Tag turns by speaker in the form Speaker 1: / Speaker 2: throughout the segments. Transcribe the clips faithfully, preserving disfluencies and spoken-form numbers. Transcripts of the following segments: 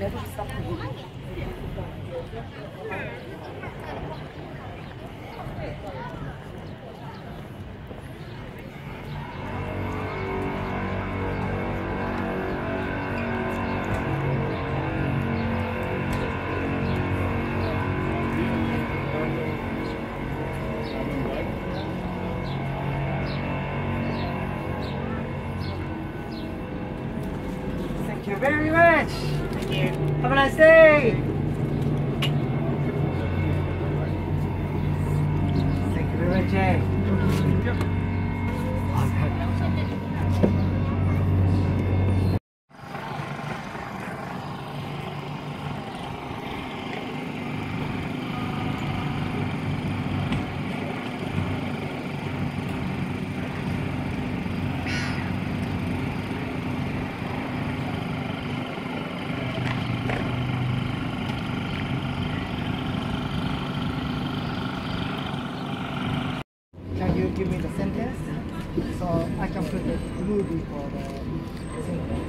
Speaker 1: Thank you very much.
Speaker 2: Thank you.
Speaker 1: Have a nice day. Thank you very much, Jay. Can you give me the sentence so I can put the movie for the sentence?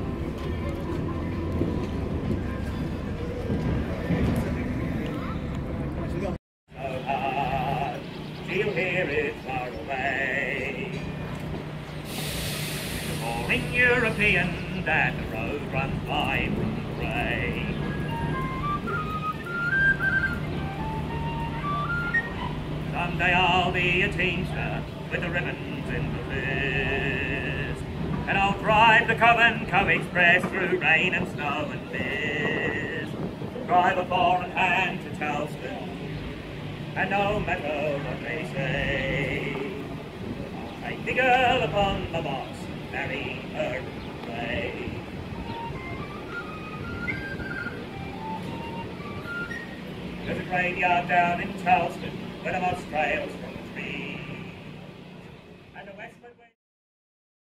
Speaker 3: So hard, till here is far away. Boring European that the road runs by from the rain. Someday I'll be a teamster with the ribbons in the fist, and I'll drive the Covent Co Express through rain and snow and mist. Drive a foreign hand to Telston, and no matter what they say, I'll take the girl upon the box and marry her away. There's a graveyard down in Telston where the moss trails